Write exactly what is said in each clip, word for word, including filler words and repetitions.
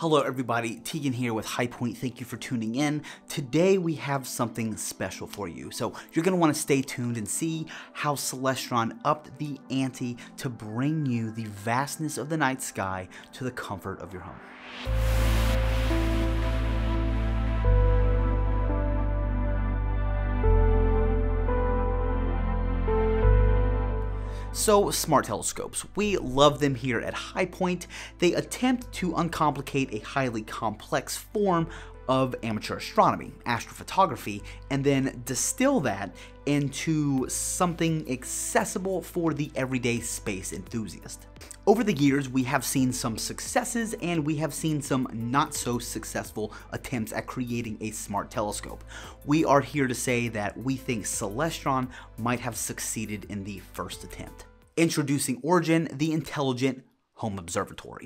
Hello everybody, Tegan here with High Point. Thank you for tuning in. Today we have something special for you. So you're going to want to stay tuned and see how Celestron upped the ante to bring you the vastness of the night sky to the comfort of your home. So, smart telescopes. We love them here at High Point. They attempt to uncomplicate a highly complex form of amateur astronomy, astrophotography, and then distill that into something accessible for the everyday space enthusiast. Over the years, we have seen some successes and we have seen some not so successful attempts at creating a smart telescope. We are here to say that we think Celestron might have succeeded in the first attempt. Introducing Origin, the intelligent home observatory.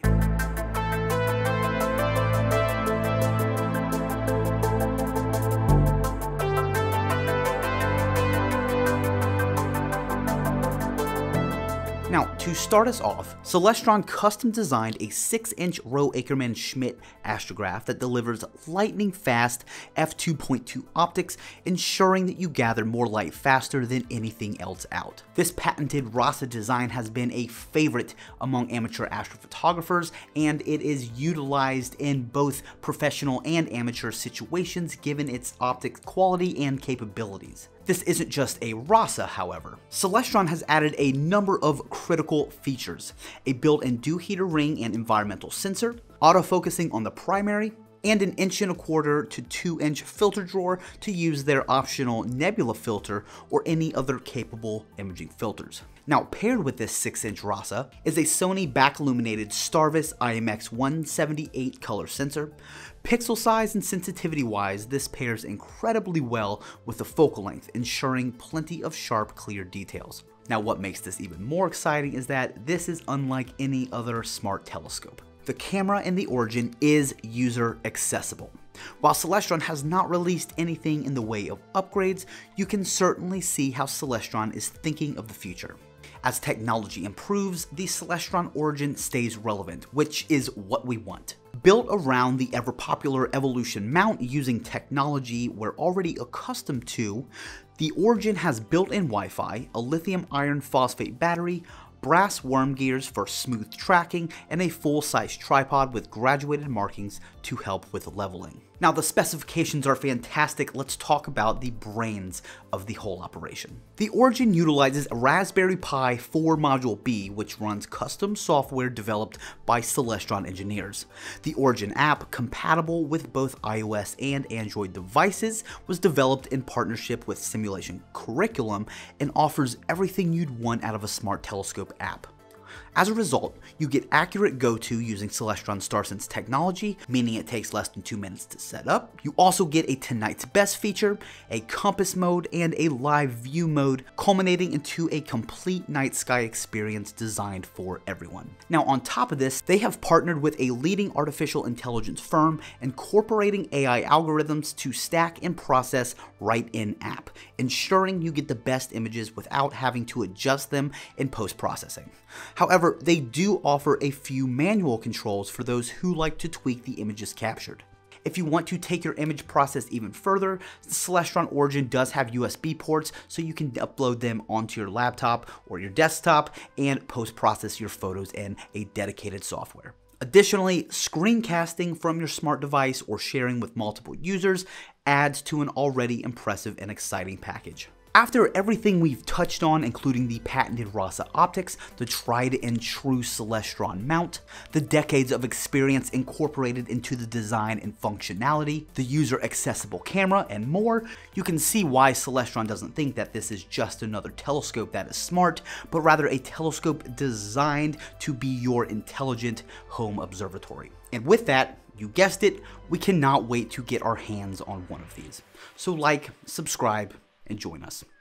Now, to start us off, Celestron custom designed a six inch Rowe-Ackermann-Schmidt astrograph that delivers lightning-fast f two point two optics, ensuring that you gather more light faster than anything else out. This patented RASA design has been a favorite among amateur astrophotographers, and it is utilized in both professional and amateur situations given its optics quality and capabilities. This isn't just a RASA, however. Celestron has added a number of critical features: a built-in dew heater ring and environmental sensor, autofocusing on the primary, and an inch and a quarter to two inch filter drawer to use their optional nebula filter or any other capable imaging filters. Now, paired with this six inch RASA is a Sony back-illuminated Starvis I M X one seventy-eight color sensor. Pixel size and sensitivity wise, this pairs incredibly well with the focal length, ensuring plenty of sharp, clear details. Now, what makes this even more exciting is that this is unlike any other smart telescope. The camera in the Origin is user accessible. While Celestron has not released anything in the way of upgrades, you can certainly see how Celestron is thinking of the future. As technology improves, the Celestron Origin stays relevant, which is what we want. Built around the ever-popular Evolution mount using technology we're already accustomed to, the Origin has built-in Wi-Fi, a lithium iron phosphate battery, brass worm gears for smooth tracking, and a full-size tripod with graduated markings to help with leveling. Now, the specifications are fantastic. Let's talk about the brains of the whole operation. The Origin utilizes a Raspberry Pi four Module B, which runs custom software developed by Celestron engineers. The Origin app, compatible with both iOS and Android devices, was developed in partnership with Simulation Curriculum and offers everything you'd want out of a smart telescope app. As a result, you get accurate go-to using Celestron StarSense technology, meaning it takes less than two minutes to set up. You also get a Tonight's Best feature, a compass mode, and a live view mode, culminating into a complete night sky experience designed for everyone. Now, on top of this, they have partnered with a leading artificial intelligence firm, incorporating A I algorithms to stack and process right in-app, ensuring you get the best images without having to adjust them in post-processing. However, they do offer a few manual controls for those who like to tweak the images captured. If you want to take your image process even further, the Celestron Origin does have U S B ports, so you can upload them onto your laptop or your desktop and post-process your photos in a dedicated software. Additionally, screencasting from your smart device or sharing with multiple users adds to an already impressive and exciting package. After everything we've touched on, including the patented RASA optics, the tried and true Celestron mount, the decades of experience incorporated into the design and functionality, the user-accessible camera, and more, you can see why Celestron doesn't think that this is just another telescope that is smart, but rather a telescope designed to be your intelligent home observatory. And with that, you guessed it, we cannot wait to get our hands on one of these. So like, subscribe, and join us.